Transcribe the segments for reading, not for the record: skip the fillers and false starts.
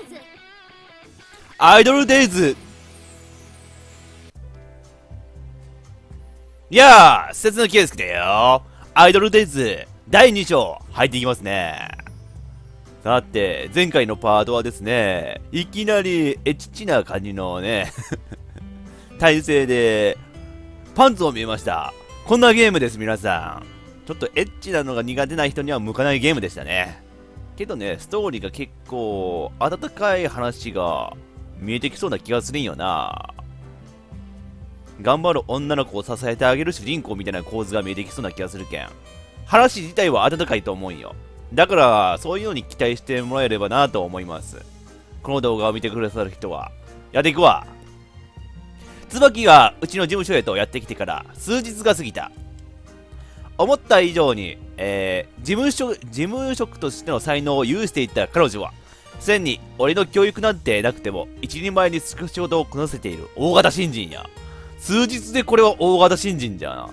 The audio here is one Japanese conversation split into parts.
アイドルデイズ。いやー、節の圭介だよ。アイドルデイズ第2章入っていきますね。さて、前回のパートはですね、いきなりエッチな感じのね体勢でパンツを見えました。こんなゲームです、皆さん。ちょっとエッチなのが苦手な人には向かないゲームでしたね。けどね、ストーリーが結構温かい話が見えてきそうな気がするんよな。頑張る女の子を支えてあげる主人公みたいな構図が見えてきそうな気がするけん。話自体は温かいと思うんよ。だからそういうのに期待してもらえればなと思います。この動画を見てくださる人はやっていくわ。椿がうちの事務所へとやってきてから数日が過ぎた。思った以上に、事務職としての才能を有していた彼女はすでに俺の教育なんてなくても一人前に仕事をこなせている大型新人や。数日でこれは大型新人じゃな。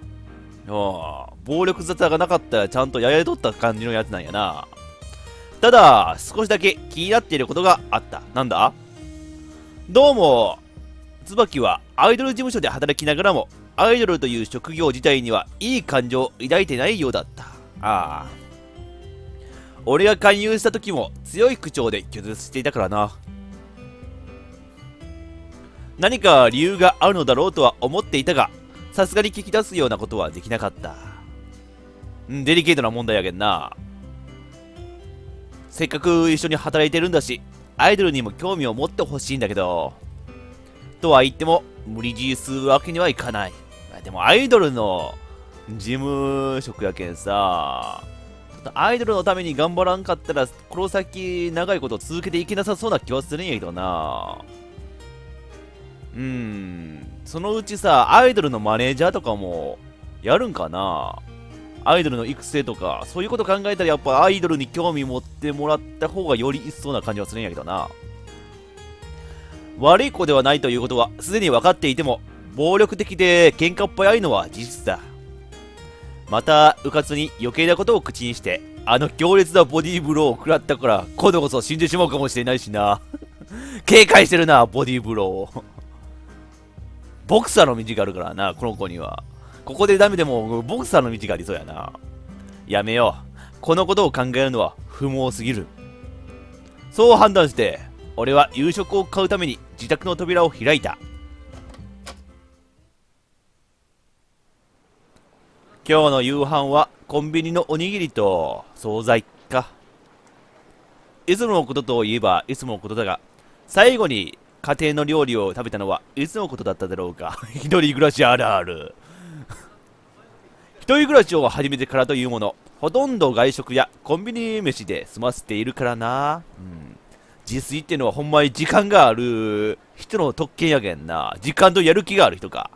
暴力沙汰がなかったらちゃんとやりとった感じのやつなんやな。ただ少しだけ気になっていることがあった。なんだ？どうも椿はアイドル事務所で働きながらもアイドルという職業自体にはいい感情を抱いてないようだった。ああ、俺が勧誘した時も強い口調で拒絶していたからな。何か理由があるのだろうとは思っていたが、さすがに聞き出すようなことはできなかった。デリケートな問題やけんな。せっかく一緒に働いてるんだし、アイドルにも興味を持ってほしいんだけど。とは言っても、無理強いするわけにはいかない。でもアイドルの事務職やけんさ、アイドルのために頑張らんかったら、この先長いこと続けていけなさそうな気はするんやけどな。そのうちさ、アイドルのマネージャーとかもやるんかな。アイドルの育成とか、そういうこと考えたらやっぱアイドルに興味持ってもらった方がより一層な感じはするんやけどな。悪い子ではないということはすでに分かっていても、暴力的で喧嘩っ早いのは事実だ。また、うかつに余計なことを口にして、あの強烈なボディーブローを食らったから、今度こそ死んでしまうかもしれないしな。警戒してるな、ボディーブローを。ボクサーの道があるからな、この子には。ここでダメでも、ボクサーの道がありそうやな。やめよう。このことを考えるのは不毛すぎる。そう判断して、俺は夕食を買うために自宅の扉を開いた。今日の夕飯はコンビニのおにぎりと惣菜か。いつものことといえばいつものことだが、最後に家庭の料理を食べたのはいつのことだっただろうか。一人暮らしあるある。一人暮らしを始めてからというもの、ほとんど外食やコンビニ飯で済ませているからな。自炊ってのはほんまに時間がある人の特権やけんな。時間とやる気がある人か。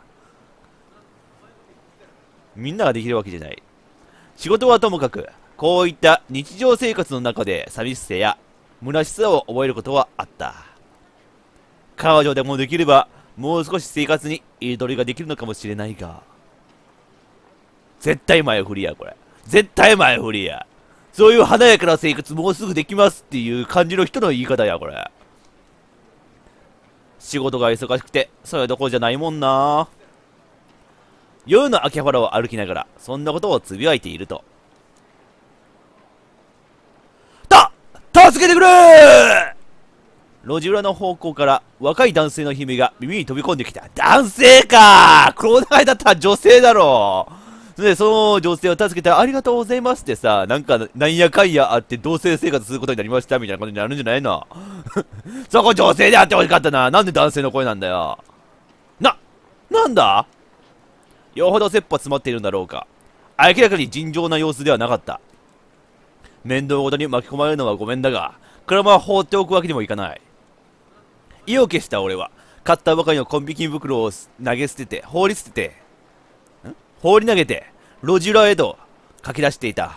みんなができるわけじゃない。仕事はともかく、こういった日常生活の中で寂しさや虚しさを覚えることはあった。彼女でもできれば、もう少し生活に彩りができるのかもしれないが。絶対前振りや、これ。絶対前振りや。そういう華やかな生活もうすぐできますっていう感じの人の言い方や、これ。仕事が忙しくて、それどころじゃないもんな。夜の秋葉原を歩きながら、そんなことをつぶやいていると。助けてくれー！路地裏の方向から若い男性の悲鳴が耳に飛び込んできた。男性かー！この中だったら女性だろう。で、その女性を助けてありがとうございますってさ、なんやかんやあって同棲生活することになりましたみたいなことになるんじゃないの？そこ女性であってほしかったな。なんで男性の声なんだよ。なんだ？よほど切羽詰まっているんだろうか。明らかに尋常な様子ではなかった。面倒ごとに巻き込まれるのはごめんだが、車は放っておくわけにもいかない。意を決した俺は、買ったばかりのコンビニ袋を投げ捨てて、放り投げて、路地裏へと駆け出していた。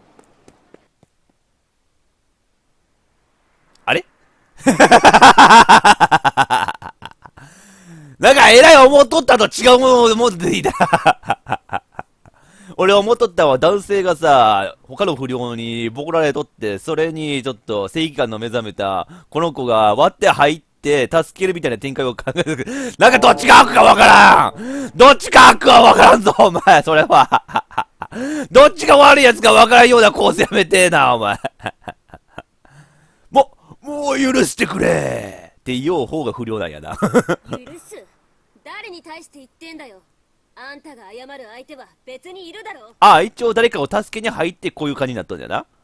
あれなんかえらい思っとったと違うものを持っていた。 俺思っとったわ、男性がさ、他の不良にボコられとって、それにちょっと正義感の目覚めた、この子が割って入って、助けるみたいな展開を考える。なんかどっちが悪かわからんどっちが悪かわからんぞ、お前、それは。どっちが悪い奴かわからんようなコースやめてえな、お前。もう許してくれって言おう方が不良なんやな。 許す？誰に対して言ってんだよ。あんたが謝る相手は別にいるだろ。 ああ、一応誰かを助けに入ってこういう感じになったんだよな。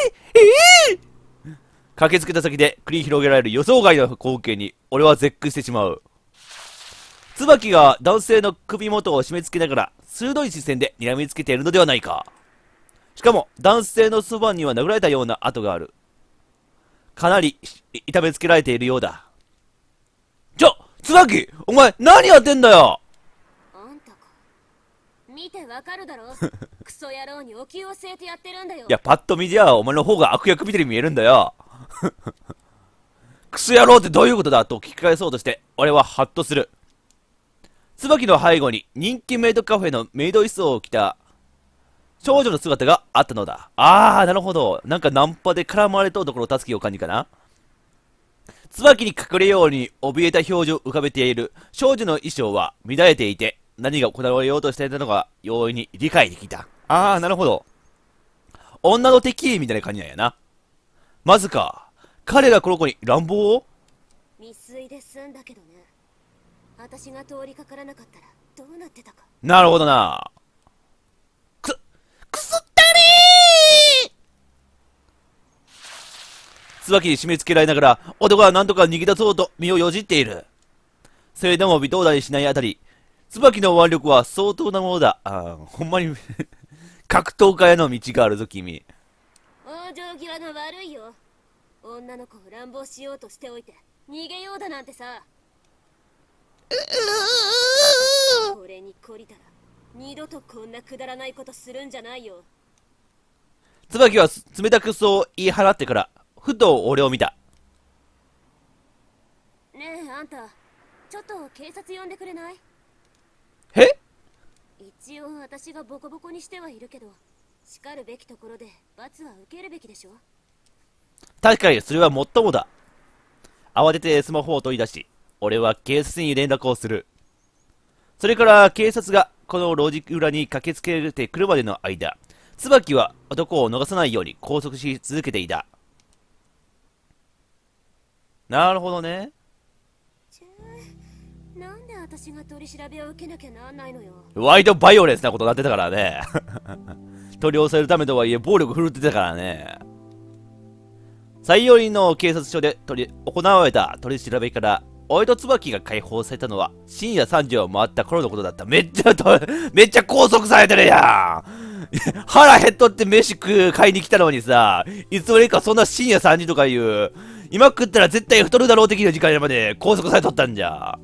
駆けつけた先で繰り広げられる予想外の光景に俺は絶句してしまう。椿が男性の首元を締め付けながら鋭い視線で睨みつけているのではないか。しかも男性のそばには殴られたような跡がある。かなり痛めつけられているようだ。椿お前何やってんだよ。 あんたか。見てわかるだろ。クソ野郎にお灸を据えてやってるんだよ。 いや、パッと見じゃお前の方が悪役みたいに見えるんだよ。クソ野郎ってどういうことだと聞き返そうとして、俺はハッとする。椿の背後に人気メイドカフェのメイド椅子を着た少女の姿があったのだ。あー、なるほど。なんかナンパで絡まれとところを助けよう感じかな。椿に隠れように怯えた表情を浮かべている少女の衣装は乱れていて、何が行われようとしていたのか容易に理解できた。あー、なるほど。女の敵みたいな感じなんやな。まずか、彼がこの子に乱暴を未遂で済んだけどね。私が通りかからなかったらどうなってたか。 なるほどな。くすったりー椿に締め付けられながら、男は何とか逃げ出そうと身をよじっている。それでも微動だにしないあたり、椿の腕力は相当なものだ。ほんまに格闘家への道があるぞ、君。 往生際が悪いよ。女の子を乱暴しようとしておいて、逃げようだなんてさ。これに懲りたら、二度とこんなくだらないことするんじゃないよ。 椿は冷たくそう言い払ってから、ふと俺を見た。 ねえ、あんた、ちょっと警察呼んでくれない？ え？ 一応私がボコボコにしてはいるけど、叱るべきところで罰は受けるべきでしょ。 確かにそれはもっともだ。慌ててスマホを取り出し、俺は警察に連絡をする。それから警察がこの路地裏に駆けつけてくるまでの間、椿は男を逃さないように拘束し続けていた。なるほどね。 なんで私が取り調べを受けなきゃなんないのよ。 割とバイオレンスなことになってたからね。取り押さえるためとはいえ暴力振るってたからね。最寄りの警察署で行われた取り調べから、俺と椿が解放されたのは深夜3時を回った頃のことだった。めっちゃ拘束されてるやん。腹減っとって飯買いに来たのにさ、いつの間にかそんな深夜3時とかいう、今食ったら絶対太るだろう的な時間まで拘束されとったんじゃ。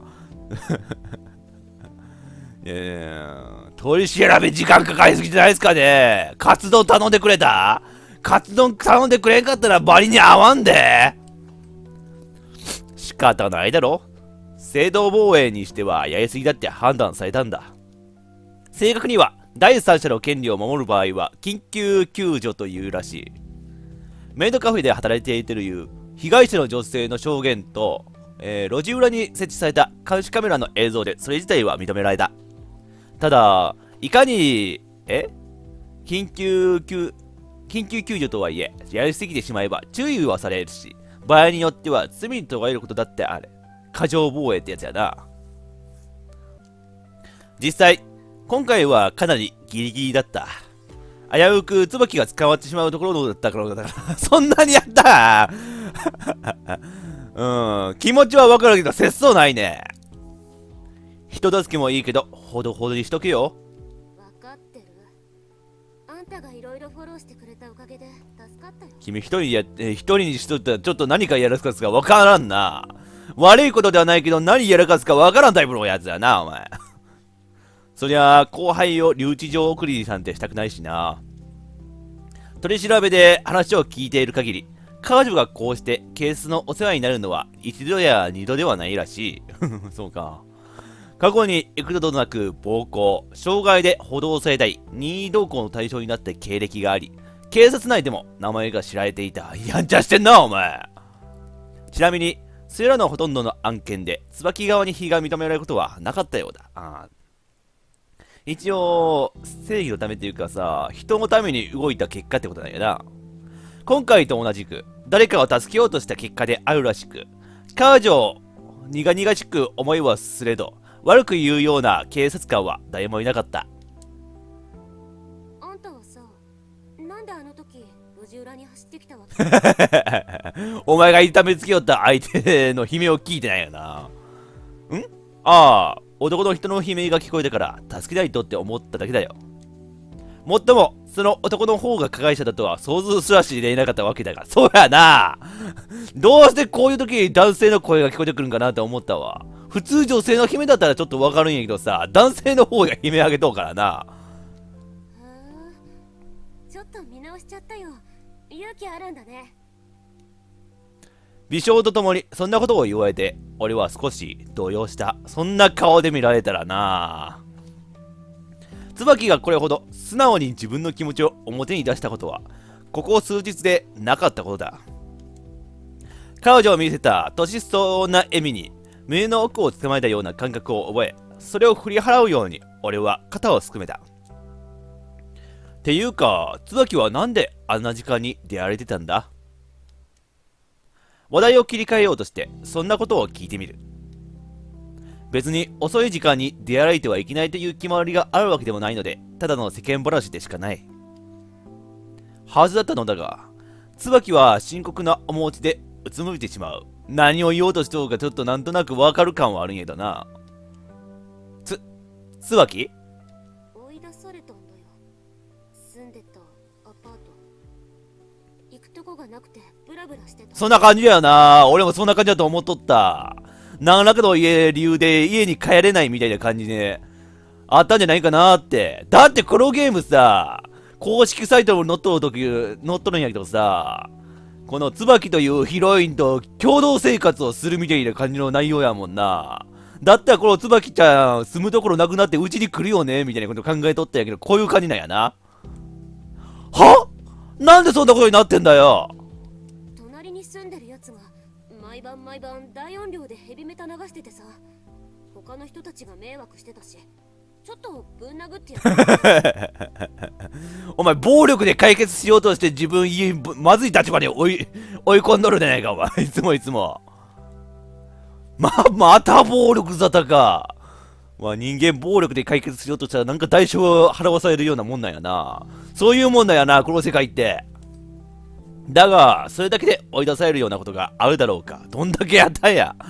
取り調べ時間かかりすぎじゃないですかね。カツ丼頼んでくれた？カツ丼頼んでくれんかったらバリに合わんで。仕方ないだろ。正当防衛にしてはやりすぎだって判断されたんだ。正確には第三者の権利を守る場合は緊急救助というらしい。メイドカフェで働いているという被害者の女性の証言と、路地裏に設置された監視カメラの映像でそれ自体は認められた。ただ、いかに、緊急救助とはいえ、やりすぎてしまえば注意はされるし、場合によっては罪に問われることだってある。過剰防衛ってやつやな。実際、今回はかなりギリギリだった。危うく椿が捕まってしまうところだったから、そんなにやった気持ちはわかるけど、節操ないね。人助けもいいけど、ほどほどにしとけよ。 わかってる。あんたがいろいろフォローしてくれたおかげで助かったよ。 君一人にしとったらちょっと何かやらかすかわからんな。悪いことではないけど、何やらかすかわからんタイプのやつやな、お前。そりゃ、後輩を留置場送りなんてしたくないしな。取り調べで話を聞いている限り、彼女がこうしてケースのお世話になるのは一度や二度ではないらしい。そうか。 過去に幾度となく暴行、傷害で補導されたり、任意同行の対象になった経歴があり、警察内でも名前が知られていた。やんちゃしてんな、お前。ちなみに、それらのほとんどの案件で、椿側に非が認められることはなかったようだ。一応、正義のためっていうかさ、人のために動いた結果ってことなんやな。今回と同じく、誰かを助けようとした結果であるらしく、彼女を苦々しく思いはすれど、悪く言うような警察官は誰もいなかった。 あんたはさ、なんであの時路地裏に走ってきたわけ？ お前が痛めつけよった相手の悲鳴を聞いてないよな。ああ、男の人の悲鳴が聞こえたから助けないとって思っただけだよ。もっとも、その男の方が加害者だとは想像すらしていなかったわけだが、そうやな。どうしてこういう時に男性の声が聞こえてくるんかなって思ったわ。普通女性の悲鳴だったらちょっとわかるんやけどさ、男性の方が悲鳴上げとうからな。 ちょっと見直しちゃったよ。勇気あるんだね。 微笑とともにそんなことを言われて、俺は少し動揺した。そんな顔で見られたらな。椿がこれほど素直に自分の気持ちを表に出したことは、ここ数日でなかったことだ。彼女を見せた年相応な笑みに、胸の奥を捕まえたような感覚を覚え、それを振り払うように俺は肩をすくめた。っていうか、椿はなんであんな時間に出歩いてたんだ？話題を切り替えようとして、そんなことを聞いてみる。別に遅い時間に出歩いてはいけないという決まりがあるわけでもないので、ただの世間話でしかない。はずだったのだが、椿は深刻な面持ちでうつむいてしまう。何を言おうとしておうかちょっとなんとなくわかる感はあるんやけどな。椿？ 追い出されたんだよ。住んでたアパート。行くとこがなくてブラブラしてた。 そんな感じだよな。俺もそんな感じだと思っとった。何らかの理由で家に帰れないみたいな感じで、あったんじゃないかなって。だってこのゲームさ、公式サイトに載っとるんやけどさ、この椿というヒロインと共同生活をするみたいな感じの内容やもんな。だったらこの椿ちゃん住むところなくなってうちに来るよねみたいなこと考えとったんやけど、こういう感じなんやな。は？なんでそんなことになってんだよ。 隣に住んでるやつが毎晩大音量でヘビメタ流しててさ、他の人たちが迷惑してたし、ちょっとぶん殴ってやる。 お前暴力で解決しようとして自分まずい立場に追い込んどるじゃないかお前。いつもまた暴力沙汰か。人間暴力で解決しようとしたらなんか代償を払わされるようなもんなんやな。そういうもんなんやな、この世界って。だが、それだけで追い出されるようなことがあるだろうか。どんだけやったんや。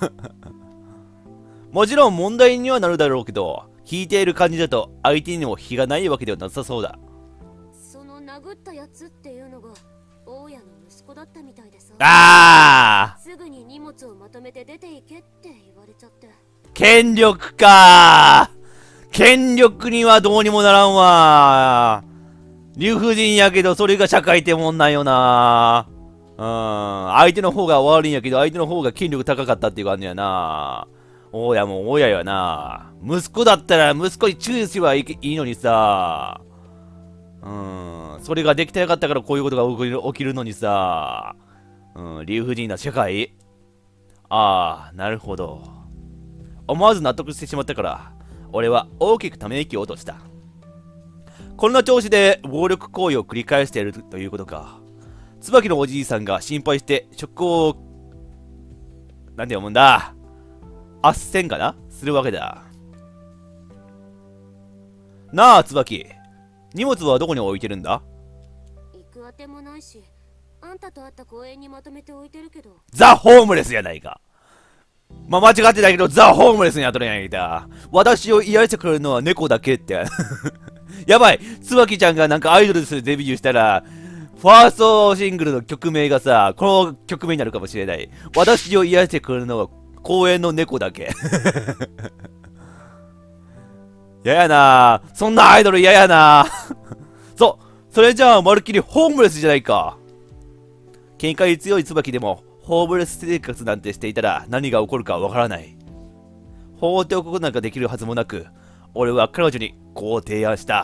もちろん問題にはなるだろうけど、聞いている感じだと相手にも非がないわけではなさそうだ。 その殴ったやつっていうのが大家の息子だったみたいでさ。すぐに荷物をまとめて出て行けって言われちゃって。 権力かー。権力にはどうにもならんわー。理不尽やけどそれが社会ってもんなんよなー。相手の方が悪いんやけど相手の方が権力高かったっていう感じやな。大家も大家やな。息子だったら息子に注意すればいいのにさ。それができてなかったからこういうことが起きるのにさ。理不尽な社会。なるほど。思わず納得してしまったから、俺は大きくため息を落とした。こんな調子で暴力行為を繰り返しているということか。椿のおじいさんが心配して職を、なんて読むんだ。斡旋かなするわけだ。なあ、椿。荷物はどこに置いてるんだ？ 行くあてもないし、あんたと会った公園にまとめて置いてるけど。 ザ・ホームレスやないか。間違ってないけど、ザ・ホームレスにやっとるやないか。私を癒してくれるのは猫だけって。やばい、椿ちゃんがなんかアイドルとしてデビューしたら、ファーストシングルの曲名がさ、この曲名になるかもしれない。私を癒してくれるのは公園の猫だけ。ややなぁ。そんなアイドル嫌やなぁ。それじゃあまるっきりホームレスじゃないか。喧嘩に強い椿でもホームレス生活なんてしていたら何が起こるかわからない。 放っておくことなんかできるはずもなく、俺は彼女にこう提案した。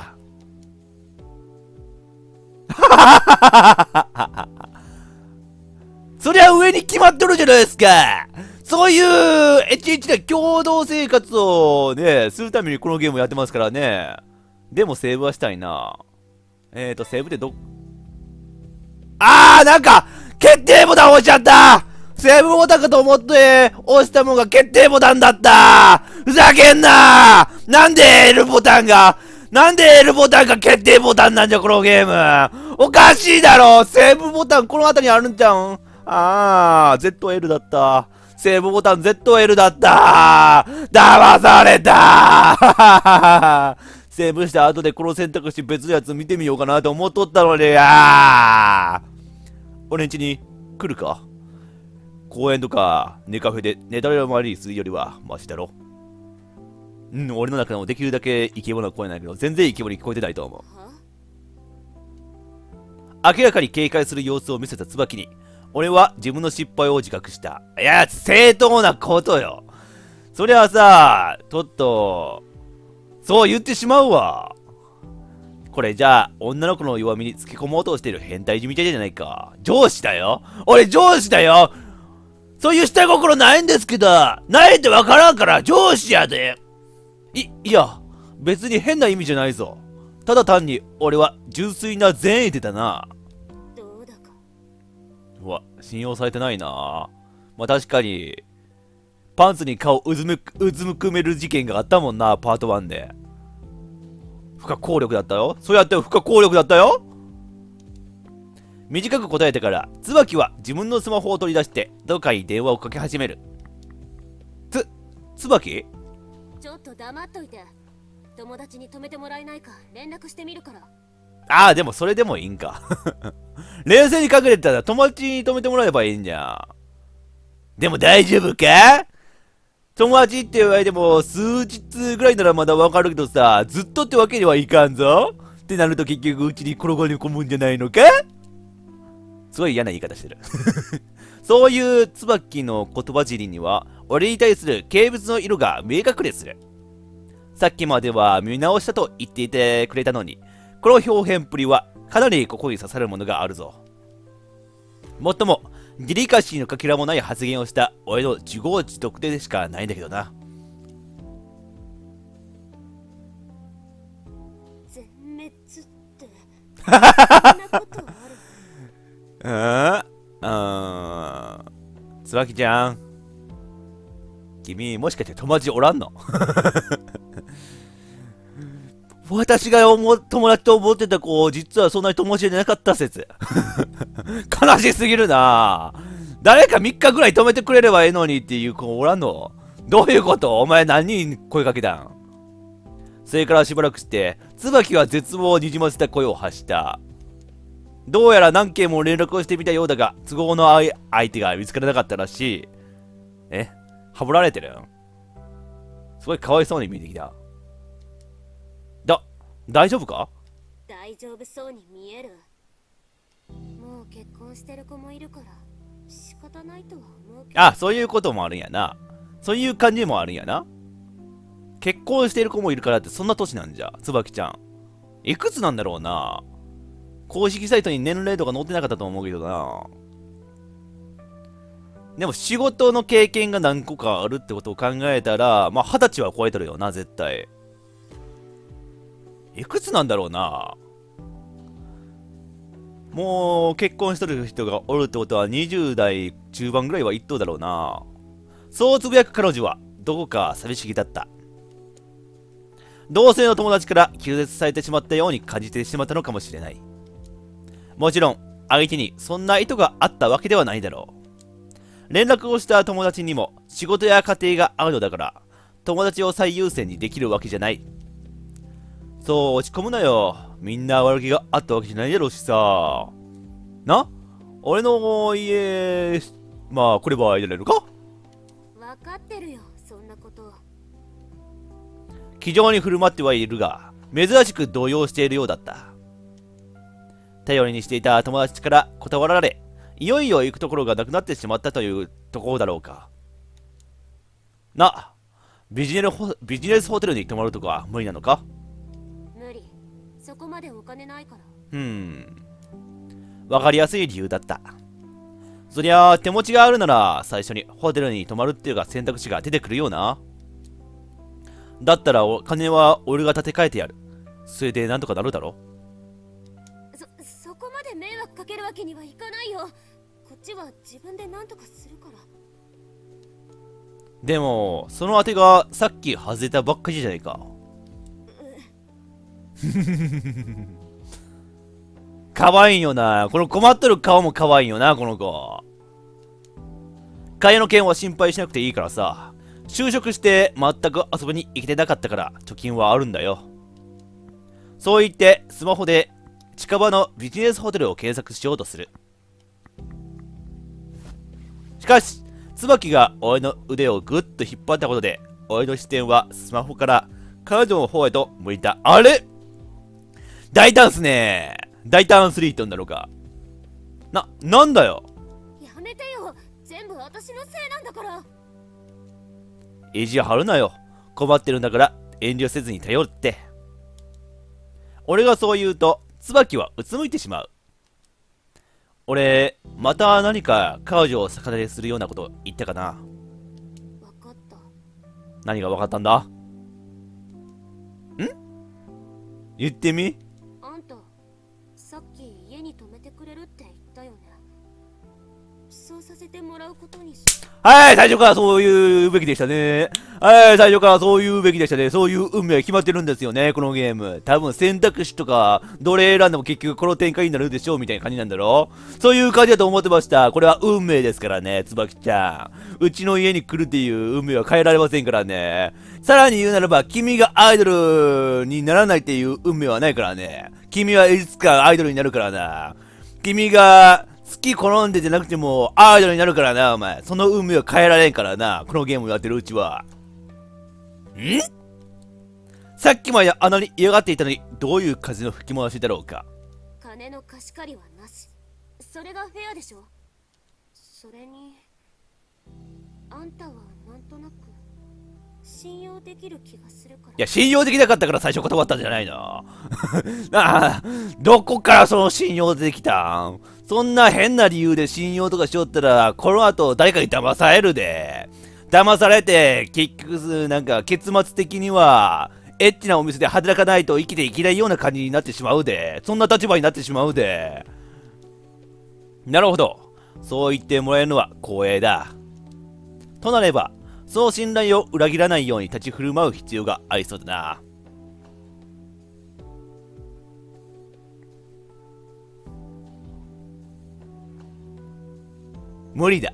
そりゃ上に決まっとるじゃないですか。そういうエチエチな共同生活をね、するためにこのゲームやってますからね。でもセーブはしたいな。セーブでなんか決定ボタン押しちゃった。セーブボタンかと思って押したもんが決定ボタンだった。ふざけんな。なんで L ボタンが決定ボタンなんじゃこのゲーム。おかしいだろ。セーブボタンこの辺りにあるんじゃん。ZL だった。セーブボタン ZL だった。騙された。セーブした後でこの選択肢別のやつ見てみようかなと思っとったのに。俺ん家に来るか。公園とかネカフェでネタレ回りするよりはマシだろ。俺の中でもできるだけイケボな声なんだけど、全然イケボに聞こえてないと思う。明らかに警戒する様子を見せた椿に、俺は自分の失敗を自覚した。いや、正当なことよ。そりゃさ、ちょっと、そう言ってしまうわ。これじゃあ、女の子の弱みにつけ込もうとしてる変態児みたいじゃないか。上司だよ。俺上司だよ。そういう下心ないんですけど、ないってわからんから上司やで。いや、別に変な意味じゃないぞ。ただ単に俺は純粋な善意でだな。 どうだか。 うわ、信用されてないな。まあ確かに、パンツに顔うずむくめる事件があったもんな、パート1で。不可抗力だったよ。そうやって不可抗力だったよ。短く答えてから、椿は自分のスマホを取り出して、どっかに電話をかけ始める。椿？ ちょっと黙っといて。友達に止めてもらえないか連絡してみるから。 でもそれでもいいんか。冷静に隠れてたら友達に止めてもらえばいいんじゃん。でも大丈夫か？友達って言われても数日ぐらいならまだわかるけどさ、ずっとってわけにはいかんぞ。ってなると結局うちに転がり込むんじゃないのか？すごい嫌な言い方してる。そういう椿の言葉尻には、俺に対する軽蔑の色が見え隠れする。さっきまでは見直したと言っていてくれたのに、この表現っぷりはかなりここに刺さるものがあるぞ。もっとも、デリカシーのかけらもない発言をした俺の自業自得でしかないんだけどな。 全滅って、そんなことある？椿ちゃん。君、もしかして友達おらんの？私が友達と思ってた子、実はそんなに友達じゃなかった説。悲しすぎるな。誰か3日ぐらい止めてくれればええのにっていう子おらんの？どういうこと？お前何人声かけたん？それからしばらくして、椿は絶望をにじませた声を発した。どうやら何件も連絡をしてみたようだが、都合の合い相手が見つからなかったらしい。はぶられてる？すごいかわいそうに見えてきた。大丈夫か？ 大丈夫そうに見える。もう結婚してる子もいるから仕方ないとは思うけど。 そういうこともあるんやな。そういう感じもあるんやな。結婚してる子もいるからってそんな年なんじゃ、椿ちゃん。いくつなんだろうな。公式サイトに年齢とか載ってなかったと思うけどな。でも仕事の経験が何個かあるってことを考えたら、まあ20歳は超えてるよな、絶対。いくつなんだろうな。もう結婚してる人がおるってことは20代中盤ぐらいは一等だろうな。そうつぶやく彼女はどこか寂しげだった。同性の友達から気絶されてしまったように感じてしまったのかもしれない。もちろん相手にそんな意図があったわけではないだろう。連絡をした友達にも仕事や家庭があるのだから、友達を最優先にできるわけじゃない。そう落ち込むなよ。みんな悪気があったわけじゃないやろしさ。な？俺の家、まあ来ればいいじゃないのか？ わかってるよ、そんなこと。 気丈に振る舞ってはいるが、珍しく動揺しているようだった。頼りにしていた友達から断られ、いよいよ行くところがなくなってしまったというところだろうか。 ビジネスホテルに泊まるとか無理なのか？ 無理。そこまでお金ないから。 わかりやすい理由だった。そりゃあ手持ちがあるなら最初にホテルに泊まるっていうか選択肢が出てくるよな。だったら金は俺が立て替えてやる。それでなんとかなるだろ。 そこまで迷惑かけるわけにはいかないよ。こっちは自分でなんとかするから。 でもその当てがさっき外れたばっかりじゃないか。可愛いよな。この困っとる顔も可愛いよな、この子。会話の件は心配しなくていいからさ。就職して全く遊びに行けてなかったから貯金はあるんだよ。そう言ってスマホで近場のビジネスホテルを検索しようとする。しかし椿が俺の腕をぐっと引っ張ったことで俺の視線はスマホから彼女の方へと向いた。あれ、大胆っすね。大胆スリートンだろうか。なんだよ。 やめてよ。全部私のせいなんだから。 意地張るなよ。困ってるんだから遠慮せずに頼るって。俺がそう言うと椿はうつむいてしまう。俺また何か彼女を逆手にするようなこと言ったかな。 分かった。 何が分かったんだ？言ってみ。 あんたさっき家に泊めてくれるって言ったよね。そうさせてもらうことにする。 はい、最初からそう言うべきでしたね。はい、最初からそう言うべきでしたね。そういう運命が決まってるんですよね、このゲーム。多分選択肢とか、どれ選んでも結局この展開になるでしょうみたいな感じなんだろう。そういう感じだと思ってました。これは運命ですからね、椿ちゃん。うちの家に来るっていう運命は変えられませんからね。さらに言うならば、君がアイドルにならないっていう運命はないからね。君はいつかアイドルになるからな。君が、好き好んでじゃなくてもアイドルになるからな、お前。その運命は変えられんからな、このゲームをやってるうちは。さっきまであんなに嫌がっていたのに、どういう風の吹き回しだろうか。 金の貸し借りはなし。それがフェアでしょ。それにあんたはなんとなく信用できる気がするから。 いや、信用できなかったから最初断ったんじゃないの。どこからその信用できたん？そんな変な理由で信用とかしよったら、この後誰かに騙されるで。騙されて、結局、なんか結末的には、エッチなお店で働かないと生きていけないような感じになってしまうで。そんな立場になってしまうで。なるほど。そう言ってもらえるのは光栄だ。となれば、その信頼を裏切らないように立ち振る舞う必要がありそうだな。無理だ。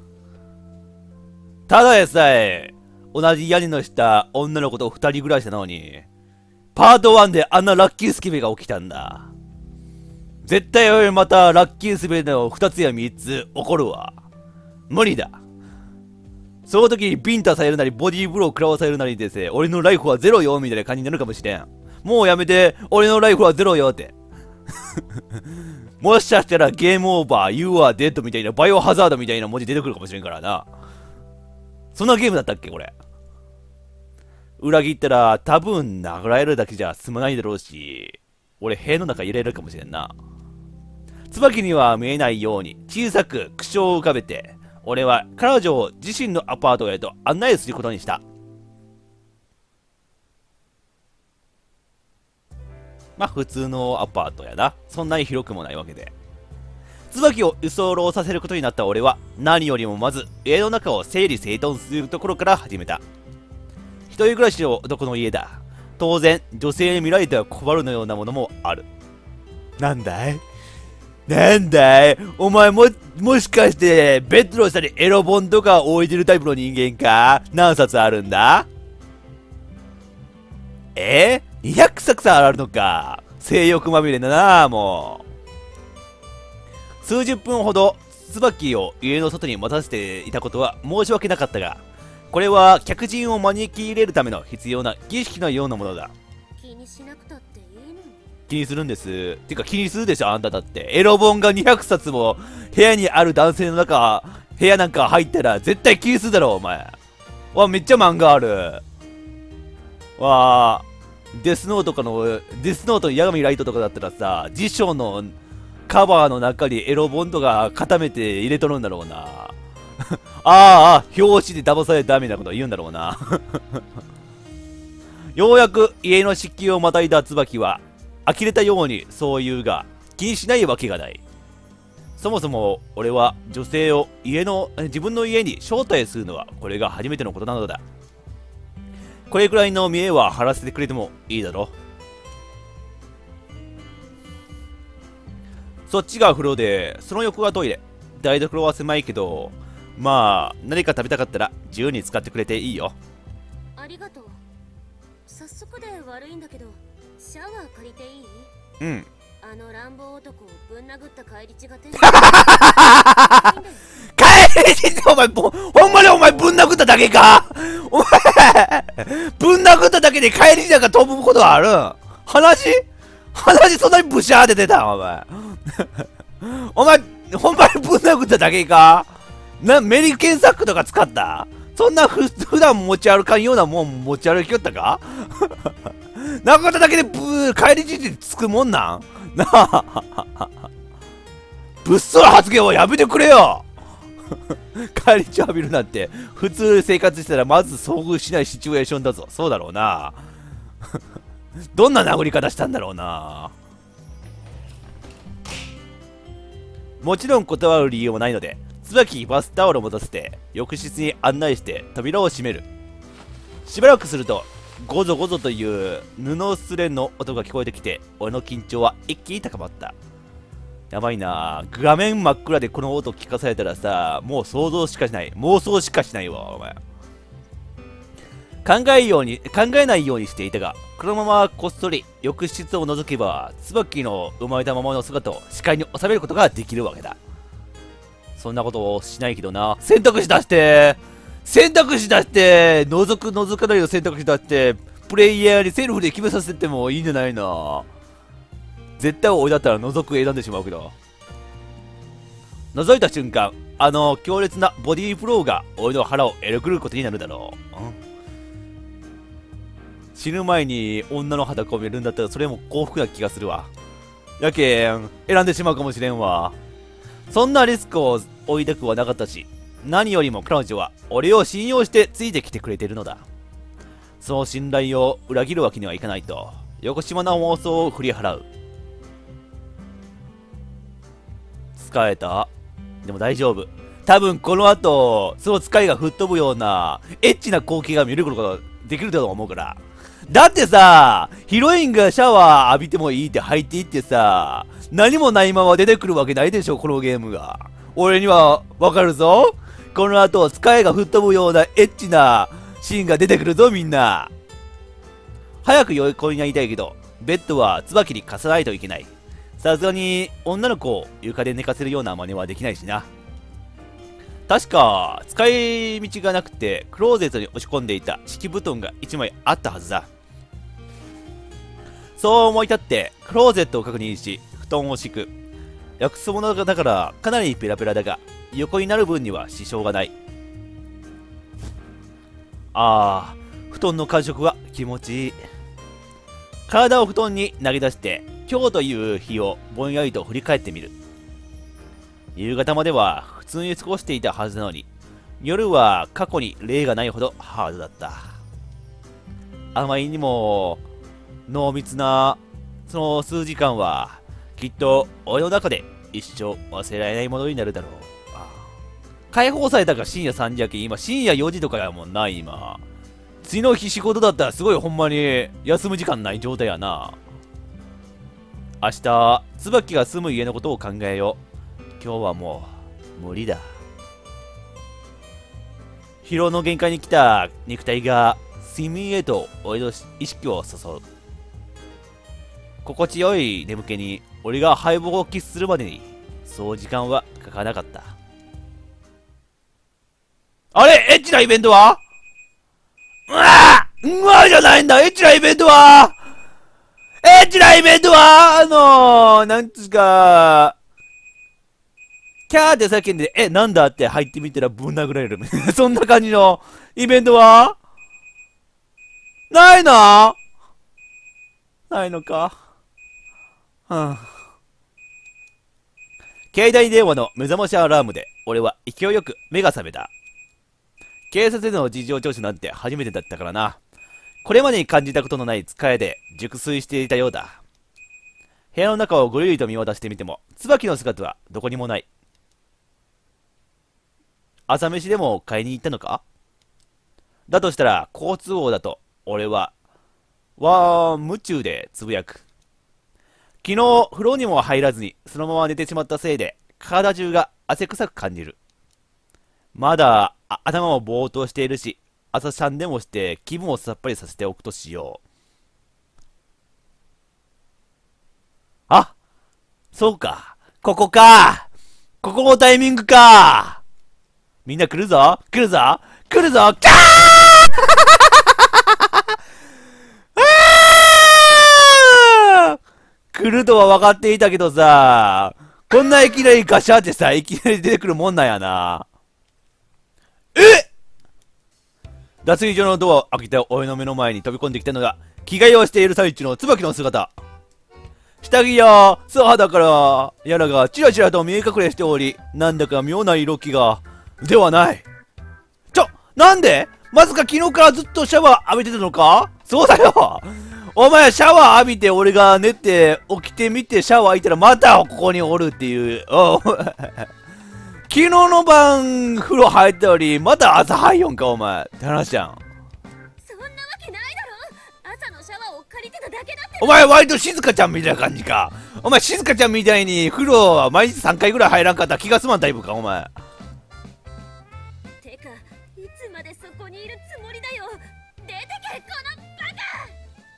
ただでさえ同じ屋根の下女の子と二人暮らしなのにパート1であんなラッキースケベが起きたんだ。絶対またラッキースケベの2つや3つ起こるわ。無理だ。その時にビンタされるなりボディーブロー食らわされるなりですね、俺のライフはゼロよみたいな感じになるかもしれん。もうやめて、俺のライフはゼロよって。もしかしたらゲームオーバー、You are dead みたいな、バイオハザードみたいな文字出てくるかもしれんからな。そんなゲームだったっけこれ。裏切ったら多分殴られるだけじゃ済まないだろうし、俺塀の中入れるかもしれんな。椿には見えないように小さく苦笑を浮かべて、俺は彼女を自身のアパートへと案内することにした。まあ普通のアパートやな。そんなに広くもないわけで。椿を居候させることになった俺は何よりもまず家の中を整理整頓するところから始めた。一人暮らしの男の家だ。当然女性に見られては困るのようなものもある。なんだいお前もしかしてベッドの下にエロ本とか置いてるタイプの人間か？何冊あるんだ？200冊あるのか。性欲まみれだな。もう数十分ほど椿を家の外に待たせていたことは申し訳なかったが、これは客人を招き入れるための必要な儀式のようなものだ。 気にしなくたっていいのに。 気にするんです。てか気にするでしょあんただって。エロ本が200冊も部屋にある男性の中、部屋なんか入ったら絶対気にするだろお前。 わ、めっちゃ漫画ある。わあ、デスノートの矢神ライトとかだったらさ、辞書のカバーの中にエロボンドが固めて入れとるんだろうな。ああ、表紙で騙されてダメなこと言うんだろうな。ようやく家の敷居をまたいだ椿は、呆れたようにそう言うが、気にしないわけがない。そもそも俺は女性を自分の家に招待するのはこれが初めてのことなのだ。これくらいの見栄は張らせてくれてもいいだろ。そっちが風呂で、その横がトイレ。台所は狭いけど、まあ何か食べたかったら自由に使ってくれていいよ。 ありがとう。早速で悪いんだけど、シャワー借りていい？ うん。 あの乱暴男をぶん殴った返り血が出る。 帰り血ってお前ほんまにお前ぶん殴っただけか？お前ぶん殴っただけで帰り血なんか飛ぶことはあるん？話そんなにブシャーって出たんお前。お前ほんまにぶん殴っただけか？メリケンサックとか使った？そんな普段持ち歩かんようなもん持ち歩きよったか？殴っただけで帰り血ってつくもんなん？なあ、ぶっそら発言はやめてくれよ。帰り血浴びるなんて普通生活したらまず遭遇しないシチュエーションだぞ。そうだろうな。どんな殴り方したんだろうな。もちろん断る理由もないので、椿にバスタオルを持たせて浴室に案内して扉を閉める。しばらくするとゴゾゴゾという布すれの音が聞こえてきて、俺の緊張は一気に高まった。やばいな、画面真っ暗でこの音聞かされたらさ、もう妄想しかしないわお前。考えないようにしていたが、このままこっそり浴室を覗けば椿の生まれたままの姿を視界に収めることができるわけだ。そんなことをしないけどな。選択肢出して覗かないの選択肢出して、プレイヤーにセルフで決めさせてもいいんじゃないの。絶対俺だったら覗く選んでしまうけど。覗いた瞬間、強烈なボディーフローが俺の腹をえるくることになるだろう。死ぬ前に女の裸を見るんだったらそれも幸福な気がするわ。やけん、選んでしまうかもしれんわ。そんなリスクを負いたくはなかったし、何よりも彼女は俺を信用してついてきてくれているのだ。その信頼を裏切るわけにはいかないと、横島な妄想を振り払う。疲れた？でも大丈夫。多分この後、その使いが吹っ飛ぶような、エッチな光景が見ることができると思うから。だってさ、ヒロインがシャワー浴びてもいいって入っていってさ、何もないまま出てくるわけないでしょ、このゲームが。俺にはわかるぞ。この後、使いが吹っ飛ぶようなエッチなシーンが出てくるぞ、みんな。早く横になりたいけど、ベッドは椿に貸さないといけない。さすがに、女の子を床で寝かせるような真似はできないしな。確か、使い道がなくて、クローゼットに押し込んでいた敷布団が1枚あったはずだ。そう思い立って、クローゼットを確認し、布団を敷く。約束物だからかなりペラペラだが、横になる分には支障がない。あー、布団の感触は気持ちいい。体を布団に投げ出して、今日という日をぼんやりと振り返ってみる。夕方までは普通に過ごしていたはずなのに、夜は過去に例がないほどハードだった。あまりにも濃密なその数時間は、きっと俺の中で一生忘れられないものになるだろう。解放されたが深夜3時やけん、今深夜4時とかやもんな、今。次の日仕事だったらすごいほんまに休む時間ない状態やな。明日、椿が住む家のことを考えよう。今日はもう無理だ。疲労の限界に来た肉体が睡眠へと俺の意識を誘う。心地よい眠気に俺が敗北を喫するまでにそう時間はかからなかった。あれ、エッチなイベントは？うわじゃないんだ。エッチなイベントはなんつうか、 キャーって叫んで、なんだって入ってみたらぶん殴られる。そんな感じのイベントはないの？ないのか。携帯電話の目覚ましアラームで、俺は勢いよく目が覚めた。警察での事情聴取なんて初めてだったからな。これまでに感じたことのない疲れで熟睡していたようだ。部屋の中をぐるりと見渡してみても、椿の姿はどこにもない。朝飯でも買いに行ったのか？だとしたら、交通王だと、俺は、夢中でつぶやく。昨日、風呂にも入らずに、そのまま寝てしまったせいで、体中が汗臭く感じる。まだ、頭もぼーっとしているし、朝シャンでもして気分をさっぱりさせておくとしよう。あ、そうか。ここか。ここのタイミングか。みんな来るぞ来るぞ来るぞキャー来るとは分かっていたけどさ、こんないきなりガシャってさ、いきなり出てくるもんなんやな。脱衣所のドアを開けた俺の目の前に飛び込んできたのが、着替えをしている最中の椿の姿。下着や素肌からやらがチラチラと見え隠れしており、なんだか妙な色気が、ではない。なんで？まさか昨日からずっとシャワー浴びてたのか？そうだよ。お前シャワー浴びて俺が寝て起きてみてシャワー開いたらまたここにおるっていう。昨日の晩風呂入ったよりまた朝入よんかお前って話じゃん。 そんなわけないだろ。朝のシャワーを借りてただけだって。 お前割と静香ちゃんみたいな感じか。お前静香ちゃんみたいに風呂は毎日3回ぐらい入らんかったら気が済まんタイプかお前。 てかいつまでそこにいるつもりだよ。出てけこのバカ。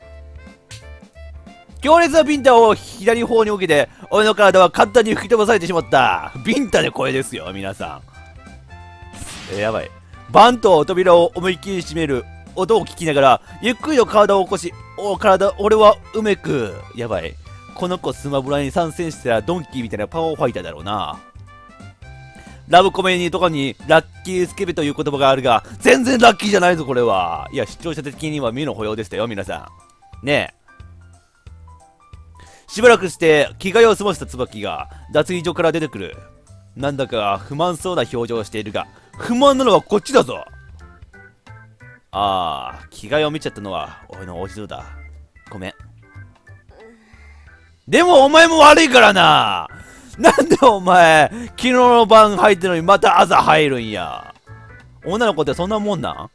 強烈なビンタを左方に受けて、俺の体は簡単に吹き飛ばされてしまった。ビンタで声ですよ、皆さん。やばい。バンと扉を思いっきり閉める音を聞きながら、ゆっくりと体を起こし、俺はうめく。やばい。この子スマブラに参戦したらドンキーみたいなパワーファイターだろうな。ラブコメディとかにラッキースケベという言葉があるが、全然ラッキーじゃないぞ、これは。いや、視聴者的には見の保養でしたよ、皆さん。ねえ。しばらくして着替えを済ませた椿が脱衣所から出てくる。なんだか不満そうな表情をしているが、不満なのはこっちだぞ。着替えを見ちゃったのは俺のおじだ。ごめん。でもお前も悪いからな。なんでお前昨日の晩入ってるのにまた朝入るんや。女の子ってそんなもんなん？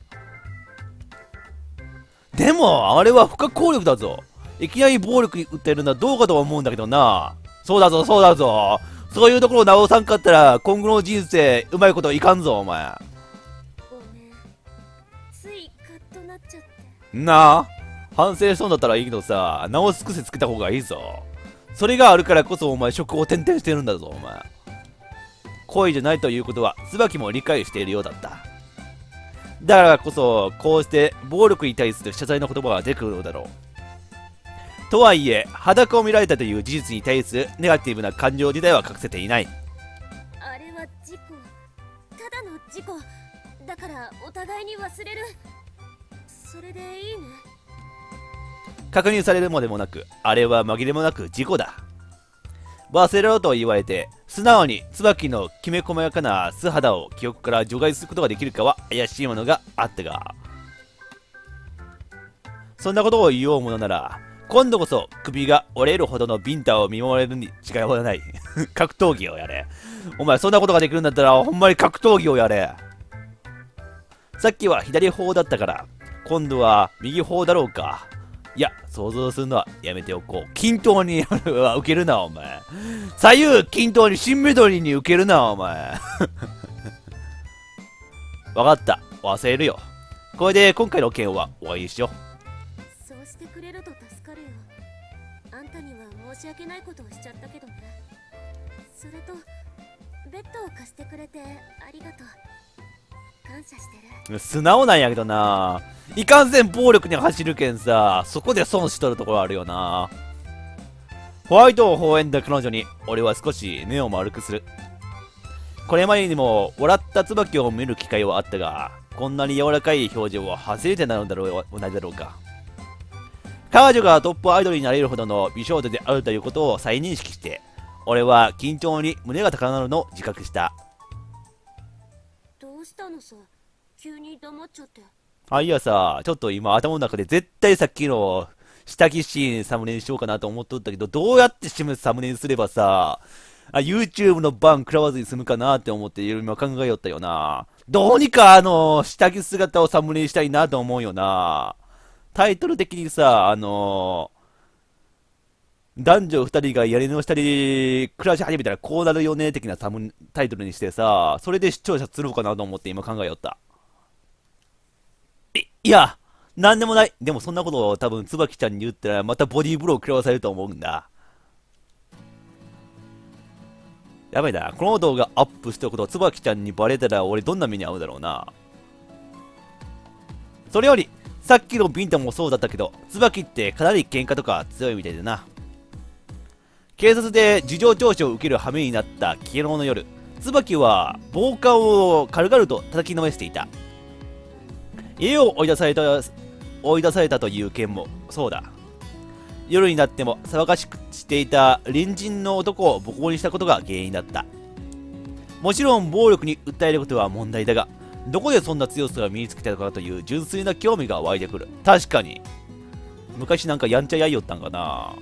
でもあれは不可抗力だぞ。いきなり暴力に訴えるのはどうかとは思うんだけどな。そうだぞ、そうだぞ。そういうところを直さんかったら、今後の人生、うまいこといかんぞ、お前。 ごめん。ついカッとなっちゃって。 なあ、反省しそうだったらいいけどさ、直す癖つけた方がいいぞ。それがあるからこそお前職を転々してるんだぞ、お前。恋じゃないということは、椿も理解しているようだった。だからこそ、こうして暴力に対する謝罪の言葉が出てくるのだろう。とはいえ、裸を見られたという事実に対するネガティブな感情自体は隠せていない。 あれは事故。ただの事故。だからお互いに忘れる。それでいいね。 確認されるまでもなく、あれは紛れもなく事故だ。忘れろと言われて、素直に椿のきめ細やかな素肌を記憶から除外することができるかは怪しいものがあったが、そんなことを言おうものなら、今度こそ首が折れるほどのビンタを見守れるに違いはない。格闘技をやれ。お前そんなことができるんだったらほんまに格闘技をやれ。さっきは左方だったから、今度は右方だろうか。いや、想像するのはやめておこう。均等に受けるな、お前。左右均等にシンメトリーに受けるな、お前。わかった。忘れるよ。これで今回の件は終わりにしよう。 そうしてくれると助かるよ。あんたには申し訳ないことをしちゃったけどね。それとベッドを貸してくれてありがとう。感謝してる。 素直なんやけどな。いかんせん暴力に走るけんさ、そこで損しとるところあるよな。ホワイトを微笑んだ彼女に俺は少し目を丸くする。 これまでにも笑った椿を見る機会はあったが、こんなに柔らかい表情は初めてなのだろう、同じだろうか。彼女がトップアイドルになれるほどの美少女であるということを再認識して、俺は緊張に胸が高鳴るのを自覚した。 どうしたのさ、急に黙っちゃって。 いやさ、ちょっと今頭の中で絶対さっきの下着シーンサムネにしようかなと思っとったけど、どうやってサムネにすればさ、YouTube のバン食らわずに済むかなって思って今考えよったよな。どうにか下着姿をサムネにしたいなと思うよな。タイトル的にさ、男女二人が屋根の下に暮らし始めたらこうなるよね的なタイトルにしてさ、それで視聴者釣ろうかなと思って今考えよった。いや、なんでもない。でもそんなことを多分椿ちゃんに言ったらまたボディーブロー食らわされると思うんだ。やばいな。この動画アップしたこと椿ちゃんにバレたら俺どんな目に遭うだろうな。それより、さっきのビンタもそうだったけど、椿ってかなり喧嘩とか強いみたいだな。警察で事情聴取を受ける羽目になった昨日の夜、椿は暴漢を軽々と叩きのめしていた。家を追い出されたという件もそうだ。夜になっても騒がしくしていた隣人の男をボコボコにしたことが原因だった。もちろん暴力に訴えることは問題だが、どこでそんな強さが身につけたのかという純粋な興味が湧いてくる。確かに昔なんかやんちゃやいよったんかな。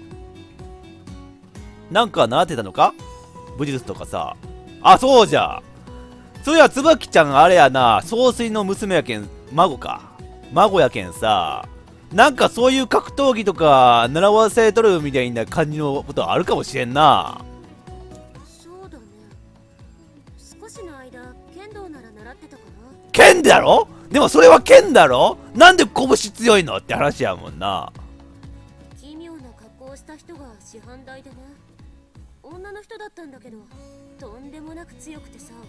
なんか習ってたのか、武術とかさ。そうじゃ。そういや椿ちゃんあれやな、総帥の娘やけん、孫やけんさ、なんかそういう格闘技とか習わせとるみたいな感じのことあるかもしれんな。 そうだね。少しの間剣道なら習ってたかな。 剣だろ。でもそれは剣だろ。なんで拳強いのって話やもんな。 奇妙な格好をした人が師範代でね。女の人だったんだけど、とんでもなく強くてさ。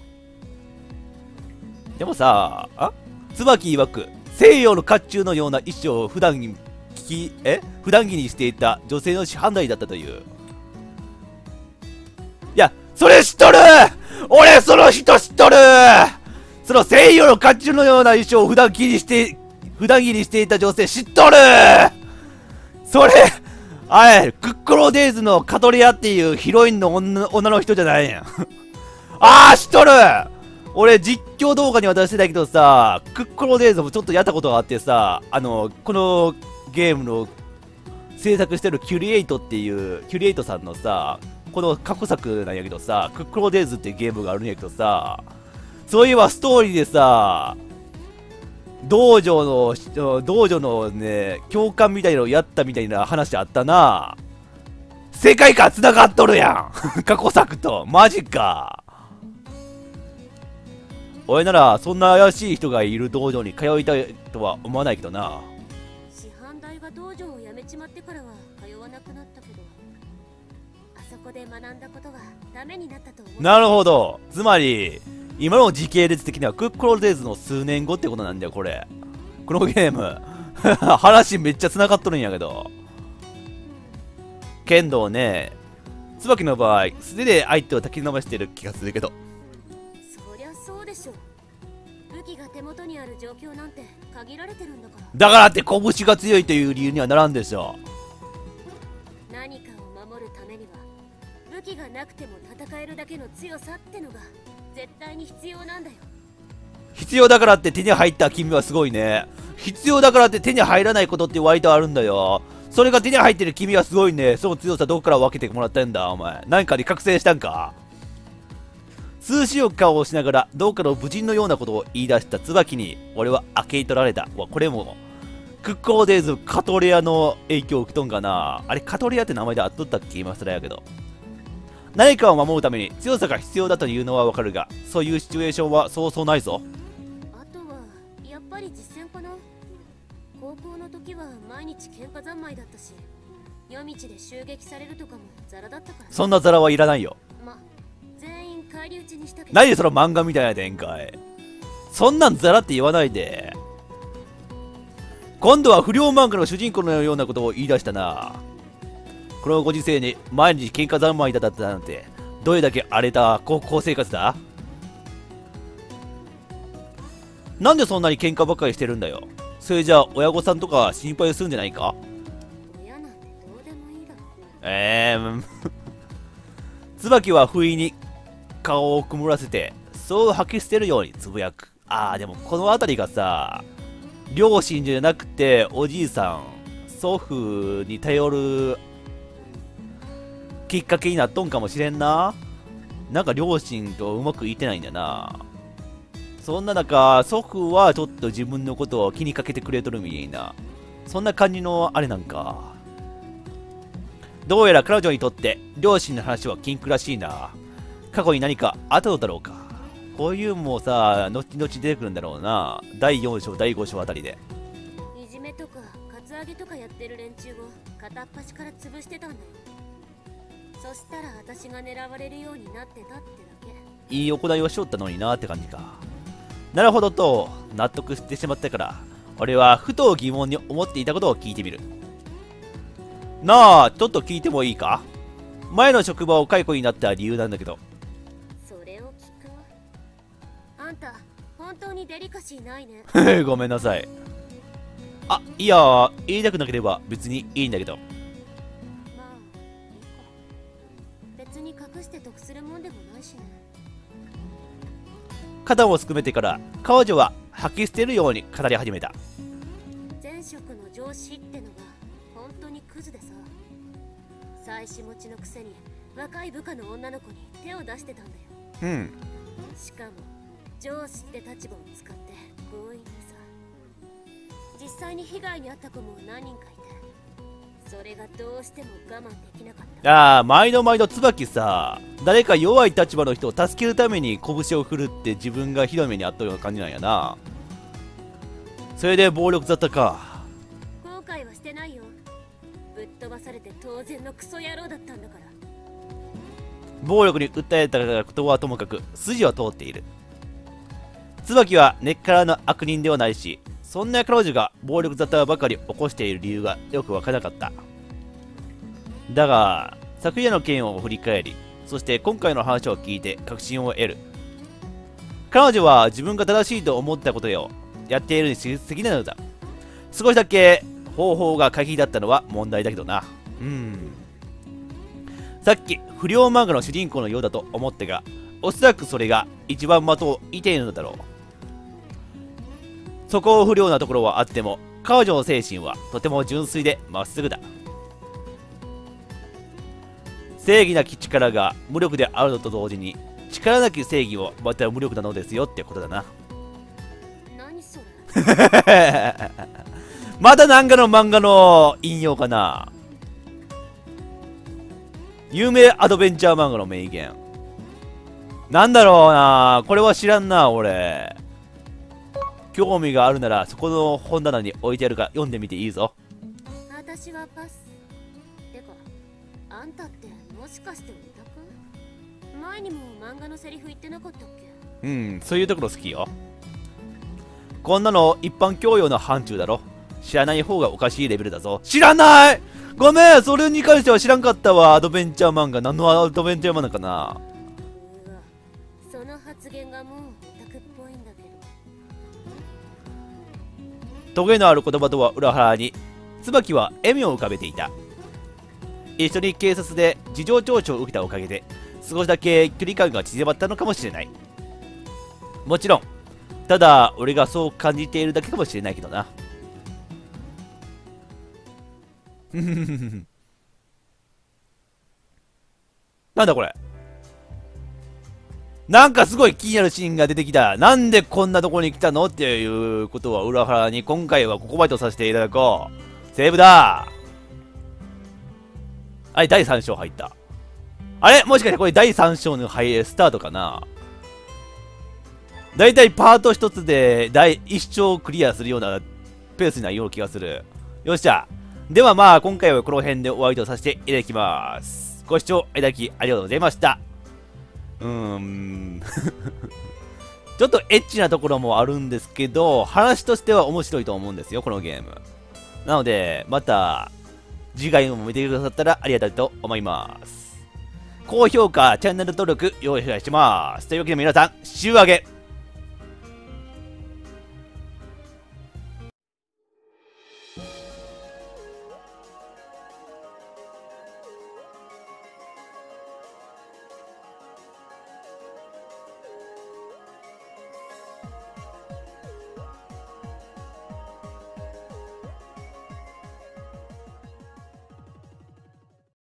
でもさ、椿曰く西洋の甲冑のような衣装を普段着にしていた女性の師範代だったという。いや、それ知っとる。俺その人知っとる。その西洋の甲冑のような衣装を普段着にしていた女性知っとる。それクックロデイズのカトリアっていうヒロインの女の人じゃないやん。知っとる。俺実況動画には出してたけどさ、クックロデイズもちょっとやったことがあってさ、このゲームの制作してるキュリエイトさんのさ、この過去作なんやけどさ、クックロデイズっていうゲームがあるんやけどさ、そういえばストーリーでさ、道場のね、教官みたいなのをやったみたいな話あったな。世界観繋がっとるやん。過去作と。マジか。俺ならそんな怪しい人がいる道場に通いたいとは思わないけどな。 師範代が道場を辞めちまってからは通わなくなったけど、あそこで学んだことがダメになったと思う。 なるほど。つまり今の時系列的にはクックロデイズの数年後ってことなんだよこれ。このゲーム話めっちゃ繋がっとるんやけど。剣道ね、椿の場合素手で相手を叩きのめしてる気がするけど。 そりゃそうでしょ。武器が手元にある状況なんて限られてるんだから。 だからって拳が強いという理由にはならんでしょ。 何かを守るためには武器がなくても戦えるだけの強さってのが絶対に必要なんだよ。 必要だからって手に入った君はすごいね。必要だからって手に入らないことって割とあるんだよ。それが手に入ってる君はすごいね。その強さどこから分けてもらったんだお前。何かに覚醒したんか。数字を顔をしながらどうかの武人のようなことを言い出した椿に俺は明け取られた。これもクックオーデイズカトレアの影響を受けとんかな。あれカトレアって名前であっとったっけ今更やけど。何かを守るために強さが必要だというのはわかるが、そういうシチュエーションはそうそうないぞ。 あとはやっぱり実践かな。高校の時は毎日喧嘩三昧だったし、夜道で襲撃されるとかもザラだったから。 そんなザラはいらないよ。 全員返り討ちにしたけど。 何でその漫画みたいな展開。そんなんザラって言わないで。今度は不良漫画の主人公のようなことを言い出したな。このご時世に毎日喧嘩三昧だったなんて、どれだけ荒れた高校生活だ。 なんでそんなに喧嘩ばっかりしてるんだよ。それじゃあ親御さんとか心配するんじゃないか。 親なんてどうでもいいだろ。 椿は不意に顔を曇らせて、そう吐き捨てるようにつぶやく。でもこの辺りがさ、両親じゃなくておじいさん、祖父に頼るきっかけになっとんかもしれんな。なんか両親とうまくいってないんだな。そんな中、祖父はちょっと自分のことを気にかけてくれとるみたいな、そんな感じのあれなんか。どうやら彼女にとって両親の話は禁句らしいな。過去に何かあったのだろうか。こういうもさ、後々出てくるんだろうな。第4章、第5章あたりで。 いじめとかカツアゲとかやってる連中を片っ端から潰してたんだよ。そしたら私が狙われるようになってたってだけ。 いい行いをしとったのになって感じか。なるほどと納得してしまったから、俺はふと疑問に思っていたことを聞いてみる。なあ、ちょっと聞いてもいいか。前の職場を解雇になった理由なんだけど。 それを聞く。あんた本当にデリカシーないね。 ごめんなさい。いや、言いたくなければ別にいいんだけど。 まあいいか。別に隠して得するもんでもないしね。 肩をすくめてから彼女は吐き捨てるように語り始めた。 前職の上司ってのが本当にクズでさ、妻子持ちのくせに若い部下の女の子に手を出してたんだよ。しかも上司って立場を使って強引にさ。実際に被害に遭った子も何人かいて、それがどうしても我慢できなかった。 毎度毎度椿さ、誰か弱い立場の人を助けるために拳を振るって自分がひどい目にあったような感じなんやな。それで暴力沙汰か。 後悔はしてないよ。ぶっ飛ばされて当然のクソ野郎だったんだから。 暴力に訴えたことはともかく筋は通っている。椿は根っからの悪人ではないし、そんな彼女が暴力沙汰ばかり起こしている理由がよくわからなかった。だが昨夜の件を振り返り、そして今回の話を聞いて確信を得る。彼女は自分が正しいと思ったことをやっているに過ぎないのだ。少しだけ方法が過激だったのは問題だけどな。さっき不良漫画の主人公のようだと思ったが、おそらくそれが一番的を射ているのだろう。そこを不良なところはあっても、彼女の精神はとても純粋でまっすぐだ。正義なき力が無力であるのと同時に、力なき正義もまた無力なのですよってことだな。 何それ。 またなんかの漫画の引用かな。有名アドベンチャー漫画の名言。なんだろうな、これは知らんな、俺。興味があるならそこの本棚に置いてあるから読んでみていいぞ。 私はパス。てかあんたってもしかしてオタク？前にも漫画のセリフ言ってなかったっけ？ そういうところ好きよ。こんなの一般教養の範疇だろ。知らない方がおかしいレベルだぞ。知らない。ごめん、それに関しては知らんかったわ。アドベンチャー漫画、何のアドベンチャー漫画かな。 その発言がもうオタクっぽいんだけど。 トゲのある言葉とは裏腹に、椿は笑みを浮かべていた。一緒に警察で事情聴取を受けたおかげで、少しだけ距離感が縮まったのかもしれない。もちろん、ただ俺がそう感じているだけかもしれないけどな。なんだこれ。なんかすごい気になるシーンが出てきた。なんでこんなとこに来たのっていうことは裏腹に、今回はここまでとさせていただこう。セーブだ。はい、第3章入った。あれもしかしてこれ第3章のスタートかな。だいたいパート1つで第1章クリアするようなペースになるような気がする。よっしゃ。ではまあ今回はこの辺で終わりとさせていただきます。ご視聴いただきありがとうございました。ちょっとエッチなところもあるんですけど、話としては面白いと思うんですよ、このゲーム。なので、また次回も見てくださったらありがたいと思います。高評価、チャンネル登録、よろしくお願いします。というわけで皆さん、週上げ